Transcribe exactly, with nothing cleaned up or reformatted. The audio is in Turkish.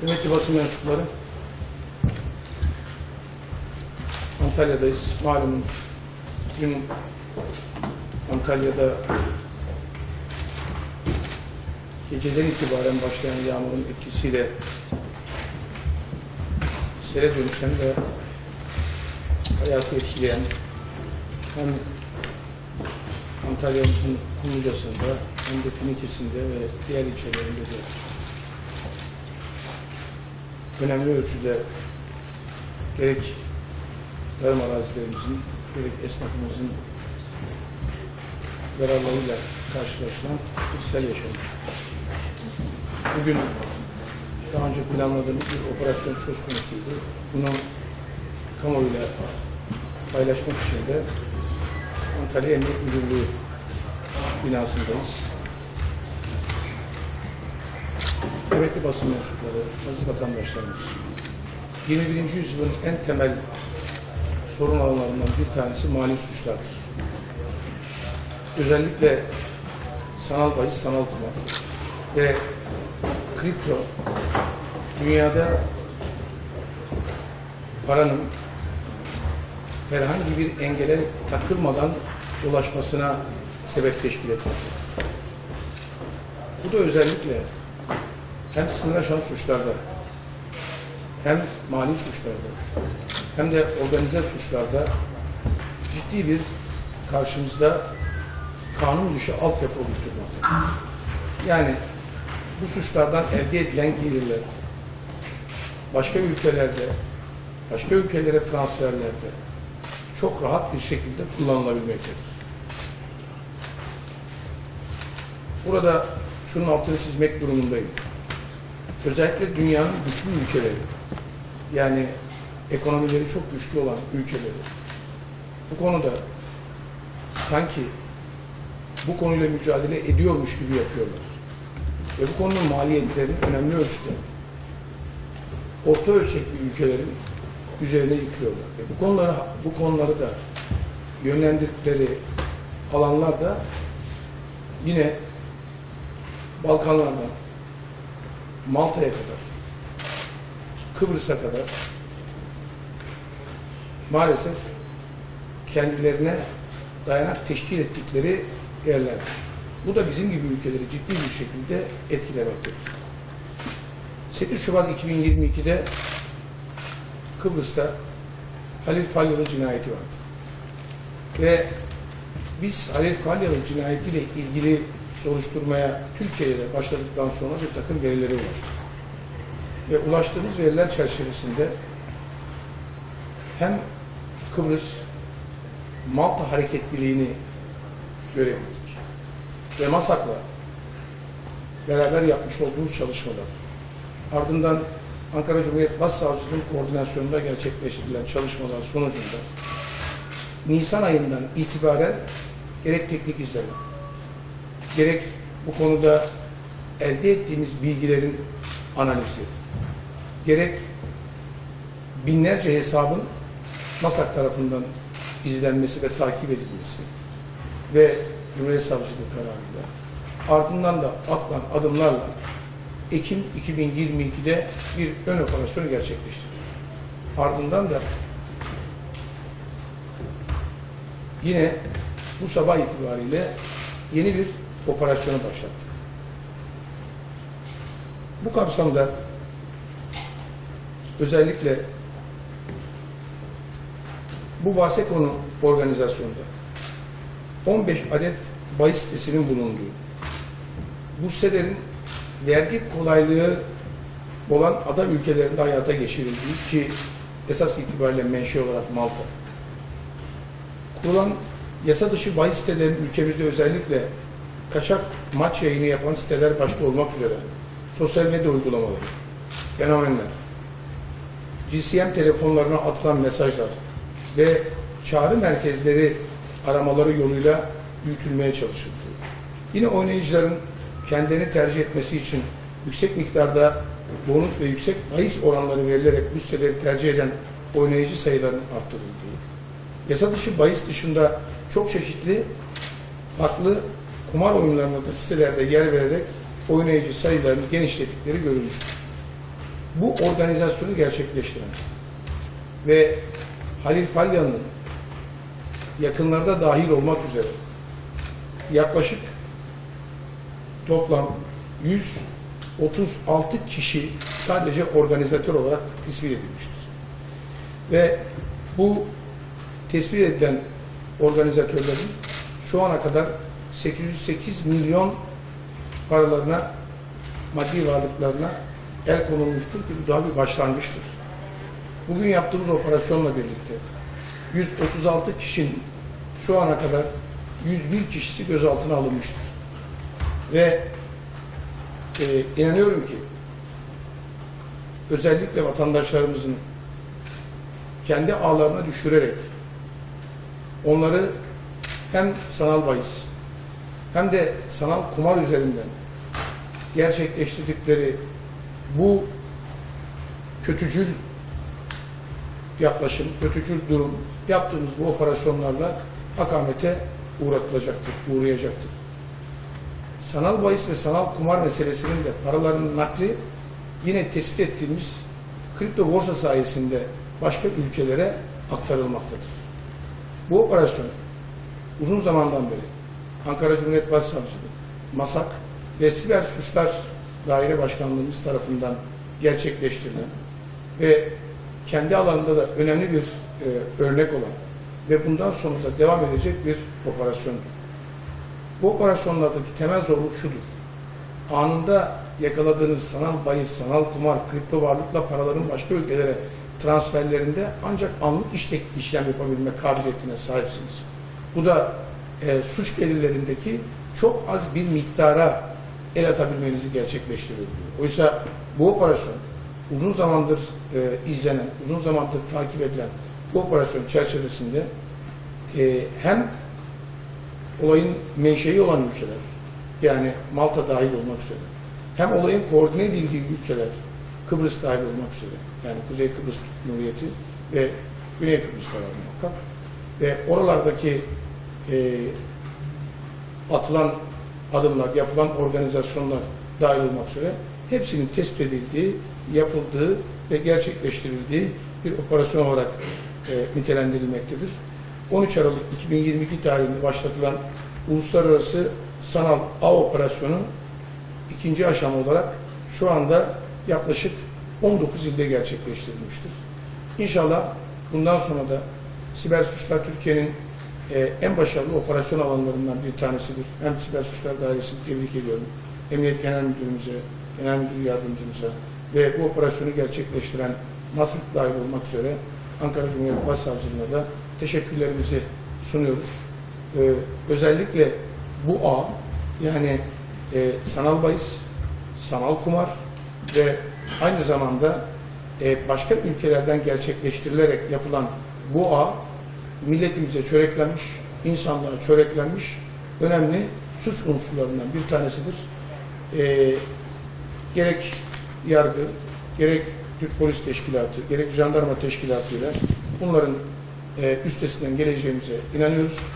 Kıymetli basın mensupları, Antalya'dayız. Malumunuz, dün Antalya'da geceden itibaren başlayan yağmurun etkisiyle sele dönüşen ve hayatı etkileyen hem Antalya'mızın Kumluca'sında hem de Finike'sinde ve diğer ilçelerinde de önemli ölçüde gerek tarım arazilerimizin, gerek esnafımızın zararlarıyla karşılaşılan bir sel yaşamış. Bugün daha önce planladığımız bir operasyon söz konusuydu. Bunu kamuoyuyla paylaşmak için de Antalya Emniyet Müdürlüğü binasındayız. Kıymetli basın mensupları, aziz vatandaşlarımız, yirmi birinci yüzyılın en temel sorun alanlarından bir tanesi mali suçlardır. Özellikle sanal bahis, sanal kumar ve kripto dünyada paranın herhangi bir engele takılmadan ulaşmasına sebep teşkil etmektedir. Bu da özellikle hem sınır aşan suçlarda, hem mali suçlarda, hem de organize suçlarda ciddi bir karşımızda kanun dışı altyapı oluşturmaktadır. Yani bu suçlardan elde edilen gelirler başka ülkelerde, başka ülkelere transferlerde çok rahat bir şekilde kullanılabilmektedir. Burada şunun altını çizmek durumundayım. Özellikle dünyanın güçlü ülkeleri, yani ekonomileri çok güçlü olan ülkeleri bu konuda sanki bu konuyla mücadele ediyormuş gibi yapıyorlar. Ve bu konunun maliyetlerini önemli ölçüde orta ölçekli ülkelerin üzerine yıkıyorlar. Ve bu konuları, bu konuları da yönlendirdikleri alanlar da yine Balkanlardan Malta'ya kadar, Kıbrıs'a kadar maalesef kendilerine dayanak teşkil ettikleri yerlerdir. Bu da bizim gibi ülkeleri ciddi bir şekilde etkilemektedir. sekiz Şubat iki bin yirmi iki'de Kıbrıs'ta Halil Falyalı cinayeti vardı. Ve biz Halil Falyalı cinayetiyle ilgili soruşturmaya Türkiye'de başladıktan sonra bir takım verilere ulaştık. Ve ulaştığımız veriler çerçevesinde hem Kıbrıs Malta hareketliliğini görebildik. Ve MASAK'la beraber yapmış olduğumuz çalışmalar, ardından Ankara Cumhuriyet Başsavcılığı'nın koordinasyonunda gerçekleştirilen çalışmalar sonucunda Nisan ayından itibaren gerek teknik izleme, gerek bu konuda elde ettiğimiz bilgilerin analizi, gerek binlerce hesabın MASAK tarafından izlenmesi ve takip edilmesi ve Cumhuriyet Savcılığı kararıyla, ardından da atılan adımlarla Ekim iki bin yirmi iki'de bir ön operasyonu gerçekleştirdik. Ardından da yine bu sabah itibariyle yeni bir operasyonu başlattık. Bu kapsamda özellikle bu bahse konu organizasyonda on beş adet bahis sitesinin bulunduğu, bu sitelerin vergi kolaylığı olan ada ülkelerinde hayata geçirildiği ki esas itibariyle menşe olarak Malta, kurulan yasa dışı bahis sitelerinin ülkemizde özellikle kaçak maç yayını yapan siteler başta olmak üzere sosyal medya uygulamaları, fenomenler, G S M telefonlarına atılan mesajlar ve çağrı merkezleri aramaları yoluyla büyütülmeye çalışıldı. Yine oynayıcıların kendilerini tercih etmesi için yüksek miktarda bonus ve yüksek bahis oranları verilerek bu siteleri tercih eden oynayıcı sayılarının arttırıldığı, yasa dışı bahis dışında çok çeşitli farklı kumar oyunlarına da sitelerde yer vererek oynayıcı sayılarını genişlettikleri görülmüştür. bu organizasyonu gerçekleştiren ve Halil Falyalı'nın yakınlarda dahil olmak üzere yaklaşık toplam yüz otuz altı kişi sadece organizatör olarak tespit edilmiştir. Ve bu tespit edilen organizatörlerin şu ana kadar sekiz yüz sekiz milyon paralarına, maddi varlıklarına el konulmuştur ki bu daha bir başlangıçtır. Bugün yaptığımız operasyonla birlikte yüz otuz altı kişinin şu ana kadar yüz bir kişisi gözaltına alınmıştır. Ve e, inanıyorum ki özellikle vatandaşlarımızın kendi ağlarına düşürerek onları hem sanal bahis hem de sanal kumar üzerinden gerçekleştirdikleri bu kötücül yaklaşım, kötücül durum yaptığımız bu operasyonlarla akamete uğratılacaktır, uğrayacaktır. Sanal bahis ve sanal kumar meselesinin de paraların nakli yine tespit ettiğimiz kripto borsa sayesinde başka ülkelere aktarılmaktadır. Bu operasyon uzun zamandan beri Ankara Cumhuriyet Başsavcılığı, MASAK ve Siber Suçlar Daire Başkanlığımız tarafından gerçekleştirilen ve kendi alanında da önemli bir e, örnek olan ve bundan sonra da devam edecek bir operasyondur. Bu operasyonlardaki temel zorluk şudur: anında yakaladığınız sanal bahis, sanal kumar, kripto varlıkla paraların başka ülkelere transferlerinde ancak anlık işlem, işlem yapabilme kabiliyetine sahipsiniz. Bu da e, suç gelirlerindeki çok az bir miktara el atabilmenizi gerçekleştiriyor. Oysa bu operasyon uzun zamandır e, izlenen, uzun zamandır takip edilen bu operasyon çerçevesinde e, hem olayın menşei olan ülkeler, yani Malta dahil olmak üzere, hem olayın koordine edildiği ülkeler, Kıbrıs dahil olmak üzere, yani Kuzey Kıbrıs Türk Cumhuriyeti ve Güney Kıbrıs'ta var muhakkak, ve oralardaki e, atılan adımlar, yapılan organizasyonlar dahil olmak üzere hepsinin tespit edildiği, yapıldığı ve gerçekleştirildiği bir operasyon olarak e, nitelendirilmektedir. on üç Aralık iki bin yirmi iki tarihinde başlatılan Uluslararası Sanal Ağ Operasyonu ikinci aşama olarak şu anda yaklaşık on dokuz ilde gerçekleştirilmiştir. İnşallah bundan sonra da Siber Suçlar Türkiye'nin e, en başarılı operasyon alanlarından bir tanesidir. Hem Siber Suçlar Dairesi'ni tebrik ediyorum. Emniyet Genel Müdürümüze, Genel Müdür Yardımcımıza ve bu operasyonu gerçekleştiren MASAK dahil olmak üzere Ankara Cumhuriyet Başsavcılığına da teşekkürlerimizi sunuyoruz. Ee, özellikle bu ağ, yani e, sanal bahis, sanal kumar ve aynı zamanda e, başka ülkelerden gerçekleştirilerek yapılan bu ağ milletimize çöreklenmiş, insanlığa çöreklenmiş önemli suç unsurlarından bir tanesidir. E, gerek yargı, gerek Türk Polis Teşkilatı, gerek Jandarma Teşkilatı ile bunların e, üstesinden geleceğimize inanıyoruz.